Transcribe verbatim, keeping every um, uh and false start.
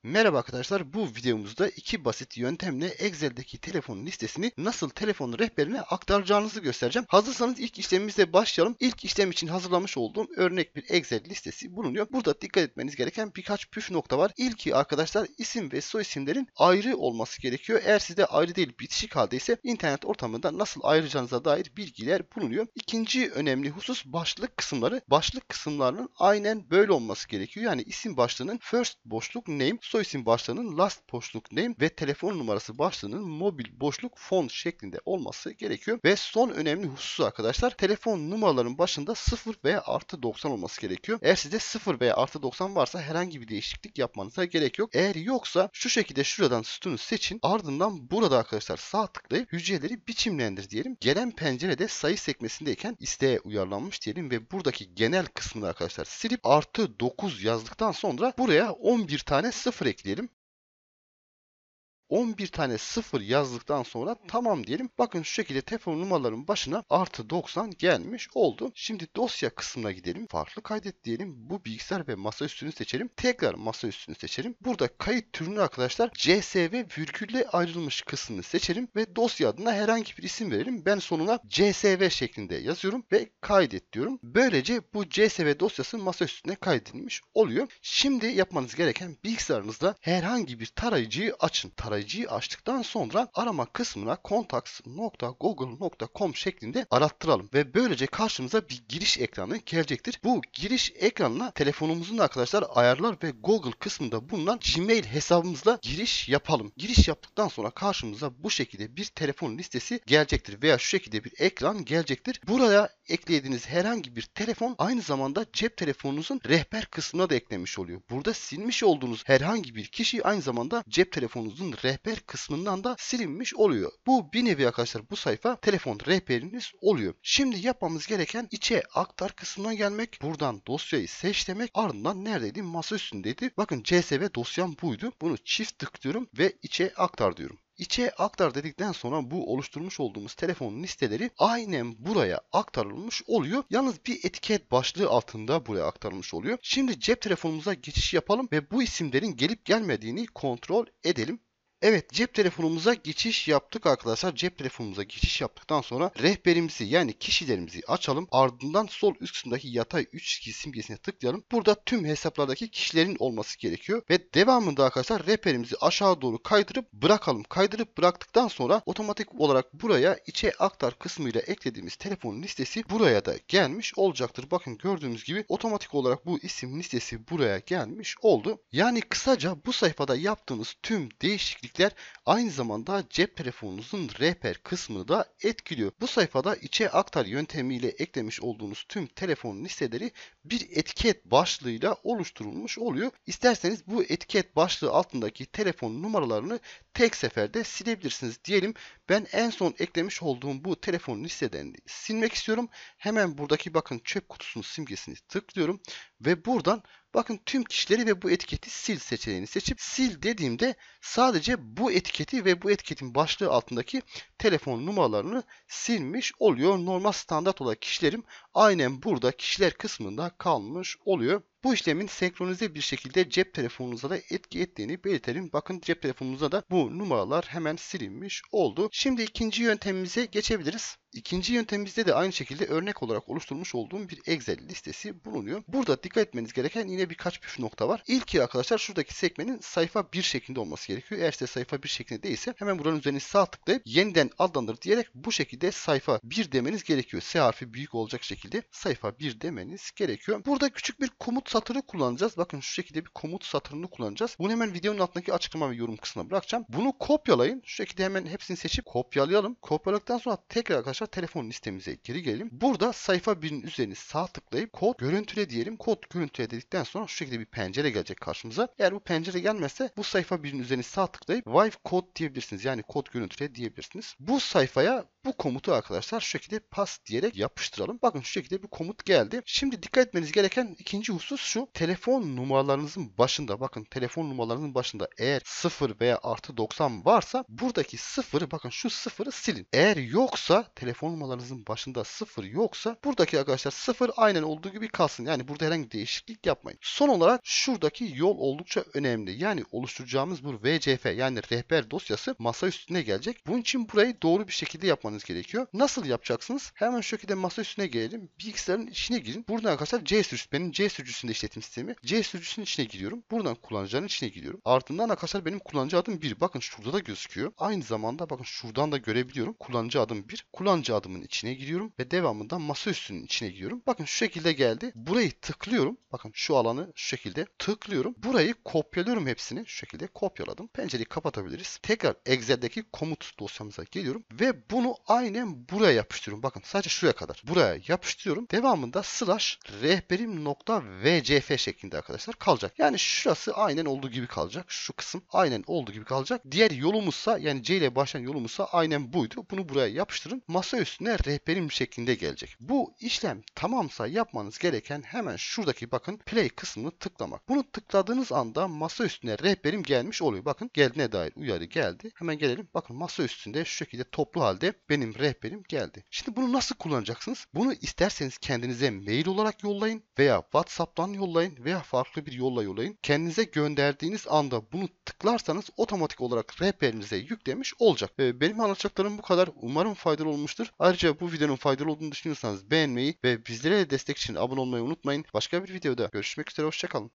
Merhaba arkadaşlar, bu videomuzda iki basit yöntemle Excel'deki telefon listesini nasıl telefon rehberine aktaracağınızı göstereceğim. Hazırsanız ilk işlemimize başlayalım. İlk işlem için hazırlamış olduğum örnek bir Excel listesi bulunuyor. Burada dikkat etmeniz gereken birkaç püf nokta var. İlki arkadaşlar isim ve soy isimlerin ayrı olması gerekiyor. Eğer sizde ayrı değil bitişik haldeyse internet ortamında nasıl ayıracağınıza dair bilgiler bulunuyor. İkinci önemli husus başlık kısımları. Başlık kısımlarının aynen böyle olması gerekiyor. Yani isim başlığının first boşluk name, soy isim başlığının last boşluk name ve telefon numarası başlığının mobil boşluk phone şeklinde olması gerekiyor. Ve son önemli husus arkadaşlar, telefon numaraların başında sıfır veya artı doksan olması gerekiyor. Eğer sizde sıfır veya artı doksan varsa herhangi bir değişiklik yapmanıza gerek yok. Eğer yoksa şu şekilde şuradan sütunu seçin. Ardından burada arkadaşlar sağ tıklayıp hücreleri biçimlendir diyelim. Gelen pencerede sayı sekmesindeyken isteğe uyarlanmış diyelim ve buradaki genel kısmını arkadaşlar silip artı dokuz yazdıktan sonra buraya on bir tane sıfır ekleyelim. on bir tane sıfır yazdıktan sonra tamam diyelim. Bakın şu şekilde telefon numaraların başına artı doksan gelmiş oldu. Şimdi dosya kısmına gidelim. Farklı kaydet diyelim. Bu bilgisayar ve masa üstünü seçelim. Tekrar masa üstünü seçelim. Burada kayıt türünü arkadaşlar C S V virgülle ayrılmış kısmını seçelim ve dosya adına herhangi bir isim verelim. Ben sonuna C S V şeklinde yazıyorum ve kaydet diyorum. Böylece bu C S V dosyası masa üstüne kaydedilmiş oluyor. Şimdi yapmanız gereken bilgisayarınızda herhangi bir tarayıcıyı açın. Tarayıcıyı açtıktan sonra arama kısmına contacts nokta google nokta com şeklinde arattıralım ve böylece karşımıza bir giriş ekranı gelecektir. Bu giriş ekranına telefonumuzun arkadaşlar ayarlar ve Google kısmında bulunan Gmail hesabımızla giriş yapalım. Giriş yaptıktan sonra karşımıza bu şekilde bir telefon listesi gelecektir veya şu şekilde bir ekran gelecektir. Buraya eklediğiniz herhangi bir telefon aynı zamanda cep telefonunuzun rehber kısmına da eklemiş oluyor. Burada silmiş olduğunuz herhangi bir kişi aynı zamanda cep telefonunuzun rehber kısmından da silinmiş oluyor. Bu bir nevi arkadaşlar bu sayfa telefon rehberiniz oluyor. Şimdi yapmamız gereken içe aktar kısmına gelmek. Buradan dosyayı seç demek. Ardından neredeydi? Masa üstündeydi. Bakın C S V dosyam buydu. Bunu çift tıklıyorum ve içe aktar diyorum. İçe aktar dedikten sonra bu oluşturmuş olduğumuz telefon listeleri aynen buraya aktarılmış oluyor. Yalnız bir etiket başlığı altında buraya aktarılmış oluyor. Şimdi cep telefonumuza geçiş yapalım ve bu isimlerin gelip gelmediğini kontrol edelim. Evet, cep telefonumuza geçiş yaptık arkadaşlar. Cep telefonumuza geçiş yaptıktan sonra rehberimizi yani kişilerimizi açalım. Ardından sol üst kısımdaki yatay üç çizgi simgesine tıklayalım. Burada tüm hesaplardaki kişilerin olması gerekiyor. Ve devamında arkadaşlar rehberimizi aşağı doğru kaydırıp bırakalım. Kaydırıp bıraktıktan sonra otomatik olarak buraya içe aktar kısmıyla eklediğimiz telefon listesi buraya da gelmiş olacaktır. Bakın gördüğünüz gibi otomatik olarak bu isim listesi buraya gelmiş oldu. Yani kısaca bu sayfada yaptığınız tüm değişiklikler aynı zamanda cep telefonunuzun rehber kısmını da etkiliyor. Bu sayfada içe aktar yöntemiyle eklemiş olduğunuz tüm telefon listeleri bir etiket başlığıyla oluşturulmuş oluyor. İsterseniz bu etiket başlığı altındaki telefon numaralarını tek seferde silebilirsiniz. Diyelim ben en son eklemiş olduğum bu telefon listelerini silmek istiyorum. Hemen buradaki bakın çöp kutusunun simgesini tıklıyorum ve buradan bakın tüm kişileri ve bu etiketi sil seçeneğini seçip sil dediğimde sadece bu etiketi ve bu etiketin başlığı altındaki telefon numaralarını silmiş oluyor. Normal standart olarak kişilerim aynen burada kişiler kısmında kalmış oluyor. Bu işlemin senkronize bir şekilde cep telefonunuza da etki ettiğini belirtelim. Bakın cep telefonunuzda da bu numaralar hemen silinmiş oldu. Şimdi ikinci yöntemimize geçebiliriz. İkinci yöntemimizde de aynı şekilde örnek olarak oluşturmuş olduğum bir Excel listesi bulunuyor. Burada dikkat etmeniz gereken yine birkaç püf nokta var. İlki arkadaşlar şuradaki sekmenin sayfa bir şeklinde olması gerekiyor. Eğer size sayfa bir şeklinde değilse hemen buranın üzerine sağ tıklayıp yeniden adlandır diyerek bu şekilde sayfa bir demeniz gerekiyor. S harfi büyük olacak şekilde sayfa bir demeniz gerekiyor. Burada küçük bir komut satırı kullanacağız. Bakın şu şekilde bir komut satırını kullanacağız. Bunu hemen videonun altındaki açıklama ve yorum kısmına bırakacağım. Bunu kopyalayın. Şu şekilde hemen hepsini seçip kopyalayalım. Kopyaladıktan sonra tekrar arkadaşlar telefon listemize geri gelelim. Burada sayfa birin üzerine sağ tıklayıp kod görüntüle diyelim. Kod görüntüle dedikten sonra şu şekilde bir pencere gelecek karşımıza. Eğer bu pencere gelmezse bu sayfa birin üzerine sağ tıklayıp wipe code diyebilirsiniz. Yani kod görüntüle diyebilirsiniz. Bu sayfaya bu komutu arkadaşlar şu şekilde pas diyerek yapıştıralım. Bakın şu şekilde bir komut geldi. Şimdi dikkat etmeniz gereken ikinci husus şu. Telefon numaralarınızın başında, bakın telefon numaralarınızın başında eğer sıfır veya artı doksan varsa buradaki sıfırı, bakın şu sıfırı silin. Eğer yoksa, telefon numaralarınızın başında sıfır yoksa buradaki arkadaşlar sıfır aynen olduğu gibi kalsın. Yani burada herhangi bir değişiklik yapmayın. Son olarak şuradaki yol oldukça önemli. Yani oluşturacağımız bu V C F yani rehber dosyası masa üstüne gelecek. Bunun için burayı doğru bir şekilde yapmanız gerekiyor. Nasıl yapacaksınız? Hemen şu şekilde masa üstüne gelelim. Bilgisayarın içine girin. Buradan arkadaşlar C sürücüsü, benim C sürücüsünde işletim sistemi. C sürücüsünün içine giriyorum. Buradan kullanıcının içine giriyorum. Ardından arkadaşlar benim kullanıcı adım bir. Bakın şurada da gözüküyor. Aynı zamanda bakın şuradan da görebiliyorum. Kullanıcı adım bir. Kullanıcı adımın içine giriyorum ve devamında masa üstünün içine giriyorum. Bakın şu şekilde geldi. Burayı tıklıyorum. Bakın şu alanı şu şekilde tıklıyorum. Burayı kopyalıyorum hepsini. Şu şekilde kopyaladım. Pencereyi kapatabiliriz. Tekrar Excel'deki komut dosyamıza geliyorum ve bunu aynen buraya yapıştırıyorum. Bakın sadece şuraya kadar. Buraya yapıştırıyorum. Devamında slash rehberim nokta vcf şeklinde arkadaşlar kalacak. Yani şurası aynen olduğu gibi kalacak. Şu kısım aynen olduğu gibi kalacak. Diğer yolumuzsa, yani C ile başlayan yolumuzsa aynen buydu. Bunu buraya yapıştırın. Masa üstüne rehberim şeklinde gelecek. Bu işlem tamamsa yapmanız gereken hemen şuradaki bakın play kısmını tıklamak. Bunu tıkladığınız anda masa üstüne rehberim gelmiş oluyor. Bakın geldiğine dair uyarı geldi. Hemen gelelim. Bakın masa üstünde şu şekilde toplu halde benim rehberim geldi. Şimdi bunu nasıl kullanacaksınız? Bunu isterseniz kendinize mail olarak yollayın veya WhatsApp'tan yollayın veya farklı bir yolla yollayın. Kendinize gönderdiğiniz anda bunu tıklarsanız otomatik olarak rehberinize yüklemiş olacak. Ee, benim anlatacaklarım bu kadar. Umarım faydalı olmuştur. Ayrıca bu videonun faydalı olduğunu düşünüyorsanız beğenmeyi ve bizlere destek için abone olmayı unutmayın. Başka bir videoda görüşmek üzere. Hoşçakalın.